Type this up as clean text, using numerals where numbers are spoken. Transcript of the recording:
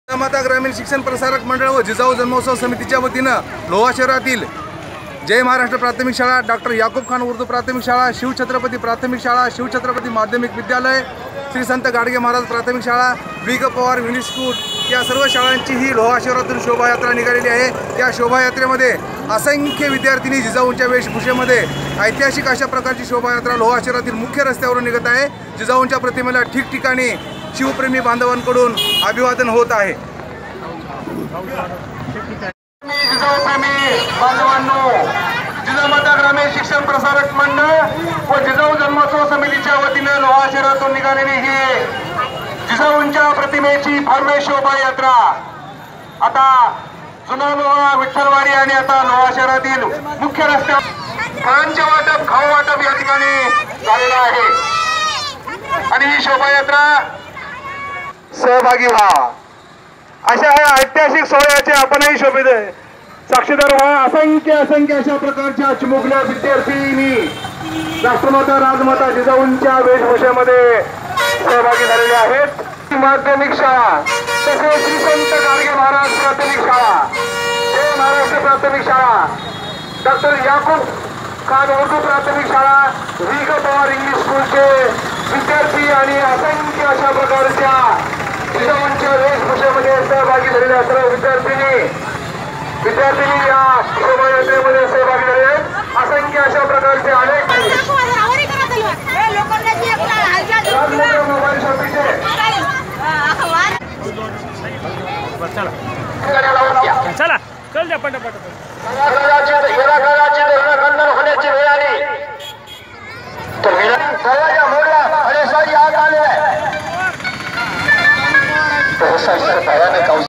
माता ग्रामीण शिक्षण प्रसारक मंडळ व जिजाऊ जन्मोत्सव समितीच्या वतीनं लोहा शहरातील जय महाराष्ट्र प्राथमिक शाळा, डॉक्टर याकूब खान उर्दू प्राथमिक शाळा, शिवछत्रपती प्राथमिक शाळा, शिवछत्रपती माध्यमिक विद्यालय, श्री संत गाडगे महाराज प्राथमिक शाळा, बी ग पवार इंग्लिश स्कूल या सर्व शाळांची ही लोहा शहरातून शोभायात्रा निघालेली आहे। त्या शोभायात्रेमध्ये असंख्य विद्यार्थिनी जिजाऊंच्या वेशभूषेमध्ये ऐतिहासिक अशा प्रकारची शोभायात्रा लोहा शहरातील मुख्य रस्त्यावरून निघत आहे। जिजाऊंच्या प्रतिमेला ठिकठिकाणी शिवप्रेमी बांधवांकडून अभिवादन होत आहे। जिजाऊ माता ग्रामीण शिक्षण प्रसारक मंडळ व जिजाऊ जन्मोत्सव समितीच्या वतीने लोहा शहरातून निघालेली ही जिजाऊंच्या प्रतिमेची भव्य शोभायात्रा आता जुना लोहा विठ्ठलवाडी आणि आता लोहा शहरातील मुख्य रस्त्यावर फळांचे वाटप, खाऊ वाटप या ठिकाणी झालेलं आहे आणि ही शोभायात्रा सहभागी व्हा अशा या ऐतिहासिक सोहळ्याचे आपणही शोभित साक्षीदार व्हा। असंख्य अशा प्रकारच्या चिमुकल्या विद्यार्थिनी राष्ट्रमाता राजमाता जिजाऊंच्या वेशभूषेमध्ये सहभागी झालेले आहेत। माध्यमिक शाळा तसेच श्री संत गाडगे महाराज प्राथमिक शाळा, जय महाराष्ट्र प्राथमिक शाळा, डॉक्टर याकूब खान उर्दू प्राथमिक शाळा, बी ग पवार इंग्लिश स्कूलचे विद्यार्थी आणि असंख्य अशा प्रकारच्या जिजाऊंच्या वेशभूषेमध्ये सहभागी झालेल्या सर्व विद्यार्थिनी या शोभायात्रेमध्ये सहभागी झाले आहेत। असंख्य अशा प्रकारचे अनेक मोबाईल शॉपीचे चला कल द्या पटापट होण्याची वेळ आली तर दरवाजा मोडला आणि साई आत आलेला आहे।